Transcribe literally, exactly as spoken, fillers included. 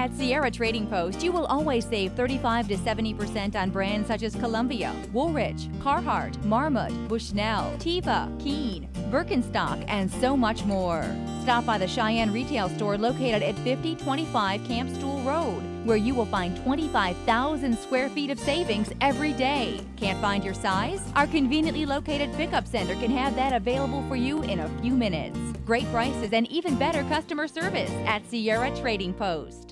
At Sierra Trading Post, you will always save thirty-five to seventy percent on brands such as Columbia, Woolrich, Carhartt, Marmot, Bushnell, Teva, Keen, Birkenstock, and so much more. Stop by the Cheyenne retail store located at fifty twenty-five Camp Stool Road, where you will find twenty-five thousand square feet of savings every day. Can't find your size? Our conveniently located pickup center can have that available for you in a few minutes. Great prices and even better customer service at Sierra Trading Post.